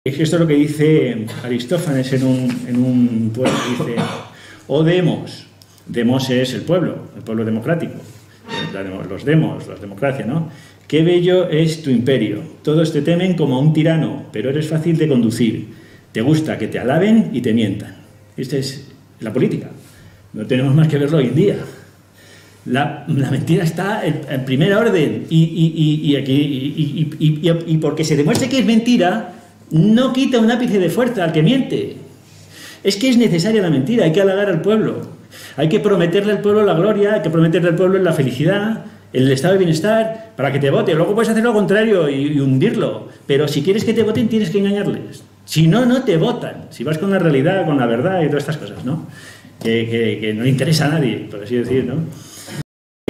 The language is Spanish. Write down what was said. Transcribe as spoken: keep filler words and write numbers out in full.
Es que esto es lo que dice Aristófanes en un, en un poema, dice: o demos, demos es el pueblo, el pueblo democrático, los demos, la democracia, ¿no? Qué bello es tu imperio, todos te temen como a un tirano, pero eres fácil de conducir, te gusta que te alaben y te mientan. Esta es la política, no tenemos más que verlo hoy en día. La, la mentira está en, en primera orden y, y, y, y, aquí, y, y, y, y, y porque se demuestre que es mentira, no quita un ápice de fuerza al que miente. Es que es necesaria la mentira, hay que halagar al pueblo, hay que prometerle al pueblo la gloria, hay que prometerle al pueblo la felicidad, el estado de bienestar, para que te vote. Luego puedes hacer lo contrario y, y hundirlo, pero si quieres que te voten tienes que engañarles. Si no, no te votan. Si vas con la realidad, con la verdad y todas estas cosas, ¿no? Que, que, que no le interesa a nadie, por así decir, ¿no?